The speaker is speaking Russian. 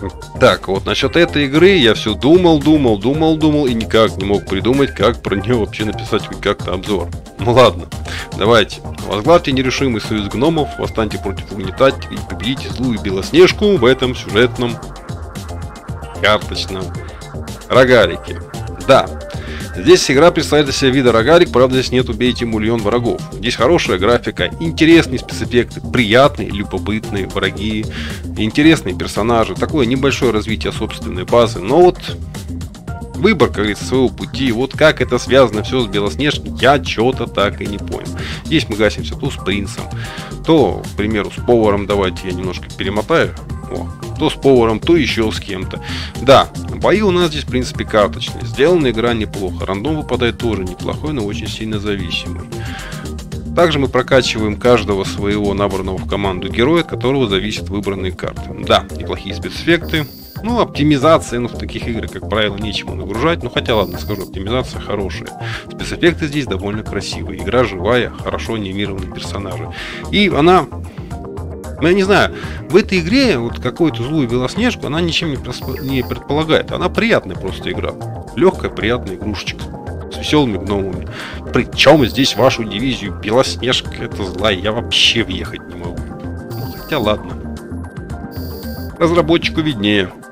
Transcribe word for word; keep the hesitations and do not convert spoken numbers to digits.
Так, вот насчет этой игры я все думал, думал, думал, думал и никак не мог придумать, как про нее вообще написать хоть как-то обзор. Ну ладно, давайте. Возглавьте нерешимый союз гномов, восстаньте против угнетателей и победите злую Белоснежку в этом сюжетном карточном рогалике. Да, здесь игра представляет из себя вида рогалик, правда здесь нет убейте миллион врагов. Здесь хорошая графика, интересные спецэффекты, приятные, любопытные враги, интересные персонажи, такое небольшое развитие собственной базы, но вот выбор, как говорится, своего пути, вот как это связано все с Белоснежкой, я что-то так и не понял. Здесь мы гасимся то с принцем, то, к примеру, с поваром, давайте я немножко перемотаю. О, то с поваром, то еще с кем-то. Да, бои у нас здесь, в принципе, карточные. Сделана игра неплохо. Рандом выпадает тоже неплохой, но очень сильно зависимый. Также мы прокачиваем каждого своего набранного в команду героя, от которого зависят выбранные карты. Да, неплохие спецэффекты. Ну, оптимизация, ну, в таких играх, как правило, нечему нагружать. Ну, хотя, ладно, скажу, оптимизация хорошая. Спецэффекты здесь довольно красивые. Игра живая, хорошо анимированные персонажи. И она... Ну, я не знаю, в этой игре вот какую-то злую Белоснежку она ничем не, просп... не предполагает. Она приятная просто игра. Легкая, приятная игрушечка. С веселыми гномами. Причем здесь вашу дивизию Белоснежка это злая. Я вообще въехать не могу. Ну, хотя ладно. Разработчику виднее.